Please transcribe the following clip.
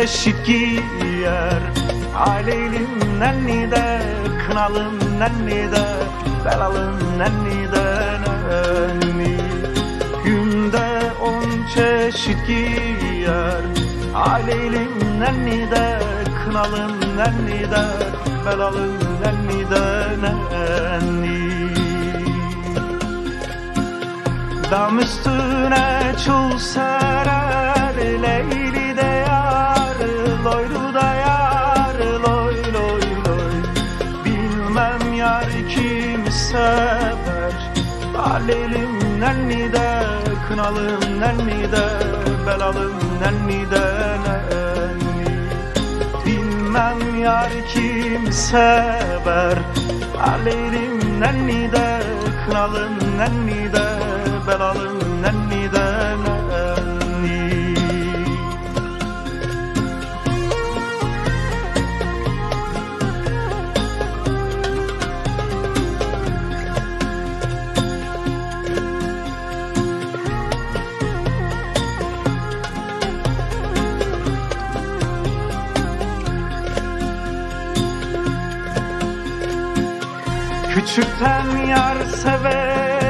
çeşit giyer. Aleylim nenni de, kınalım nenni de, belalım nenni de nenni. Günde 10 çeşit giyer. Aleylim nenni de, kınalım nenni de, belalım nenni de nenni. Dam üstüne çul serer, Leyli de yar, Loylu da yar, loy loy loy. Bilmem yar kimi sever. Aleylim nenni de, kınalım nenni de, belalım nenni de nenni. Bilmem yar kimi sever. Aleylim nenni de, kınalım nenni de, belalım nenni de nenni. Küçükten yar sever